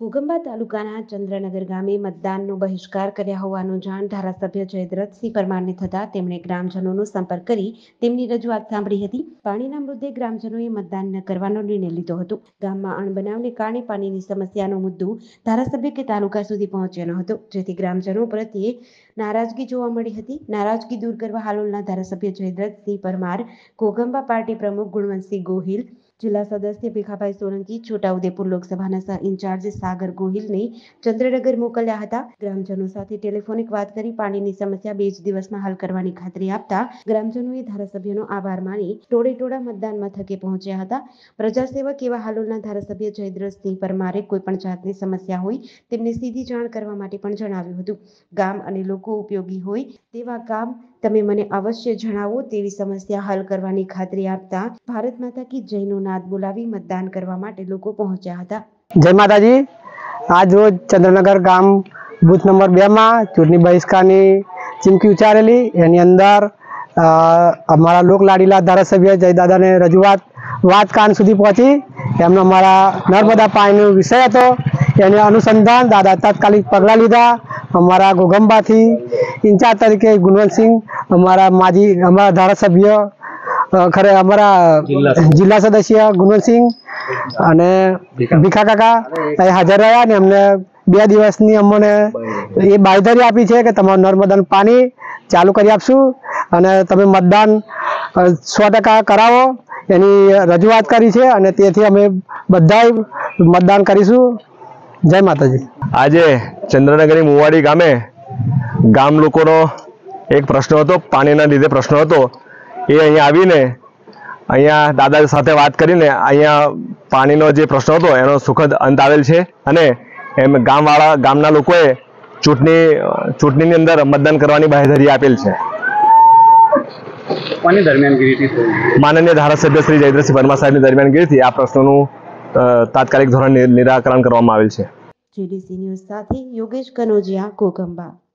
ઘોઘંબા તાલુકાના ચંદ્રનગર ગામે મતદાનનો બહિષ્કાર કર્યા હોવાનું જાણ ધારાસભ્ય જયદ્રથસિંહ પરમારને થતા તેમણે ગ્રામજનોનો સંપર્ક કરી તેમની રજૂઆત સાંભળી હતી. પાણીના મુદ્દે ગ્રામજનોએ મતદાન ન કરવાનો નિર્ણય લીધો હતો. ગામમાં અણબનાવને કારણે પાણીની સમસ્યાનો મુદ્દો ધારાસભ્ય કે તાલુકા સુધી પહોંચ્યો ન હતો, જેથી ગ્રામજનો પ્રત્યે નારાજગી જોવા મળી હતી. નારાજગી દૂર કરવા હાલોલના ધારાસભ્ય જયદ્રથસિંહ પરમાર, ઘોઘંબા પાર્ટી પ્રમુખ ગુણવંતસિંહ ગોહિલ, જિલ્લા સદસ્ય ભીખાભાઈ સોલંકી, છોટાઉદેપુર લોકસભાના સહ ઇન્ચાર્જ સાગર ગોહિલને ચંદ્રનગર મોકલ્યા હતા. ગ્રામજનો સાથે ટેલિફોનિક વાત કરી પાણીની સમસ્યા 2 જ દિવસમાં હલ કરવાની ખાતરી આપતા ગ્રામજનોએ ધારાસભ્યનો આભાર માની ટોળે-ટોળા મતદાન મથકે પહોંચ્યા હતા. પ્રજાસેવક એવા હાલોલના ધારાસભ્ય જયદ્રથસિંહ પરમારે કોઈપણ જાતની સમસ્યા હોય તેમને સીધી જાણ કરવા માટે પણ જણાવ્યું હતું. ગામ અને લોકો ઉપયોગી હોય તેવા કામ તમે મને અવશ્ય જણાવો તેવી સમસ્યા હલ કરવાની ખાતરી આપતા ભારત માતા કી જયનો નાદ બોલાવી મતદાન કરવા માટે લોકો પહોંચ્યા હતા. જય માતાજી. આજ રોજ ચંદ્રનગર ગામ બૂથ નંબર 2 માં ચૂંટણી બહિષ્કારની ચીમકી ઉચ્ચારેલી. એની અંદર અમારા લોકલાડીલા ધારાસભ્ય જયદાદાને વાત કાન સુધી પહોંચી. એમનો અમારા નર્મદા પાણીનો વિષય હતો. એને અનુસંધાન દાદા તાત્કાલિક પગલાં લીધા. અમારા ઘોઘંબાથી ઇન્ચાર્જ તરીકે ગુણવંતસિંહ, અમારા ધારાસભ્ય અમારા જિલ્લા સદસ્ય ગુણવંતસિંહ અને ભીખા કાકા હાજર રહ્યા ને અમને 2 દિવસની અમને એ બાંયધરી આપી છે કે તમારું નર્મદાનું પાણી ચાલુ કરી આપશું અને તમે મતદાન 100% કરાવો એની રજૂઆત કરી છે અને તેથી અમે બધાય મતદાન કરીશું. જય માતાજી. આજે ચંદ્રનગરની મુવાડી ગામે ગામ લોકોનો એક પ્રશ્ન હતો, પાણીના લીધે પ્રશ્ન હતો. એ અહીંયા આવીને અહીંયા દાદા સાથે વાત કરીને અહીંયા પાણીનો જે પ્રશ્ન હતો એનો સુખદ અંત આવેલ છે અને એમ ગામના લોકોએ ચૂંટણીની અંદર મતદાન કરવાની બાંયધરી આપેલ છે. કોની દરમિયાનગીરી હતી? માનનીય ધારાસભ્ય શ્રી જયદ્રથસિંહ પરમાર સાહેબની દરમિયાનગીરીથી આ પ્રશ્નોનું તાત્કાલિક ધોરણે નિરાકરણ કરવામાં આવેલ છે. GDC ન્યૂઝ સાથે યોગેશ કનોજિયા, ઘોઘંબા.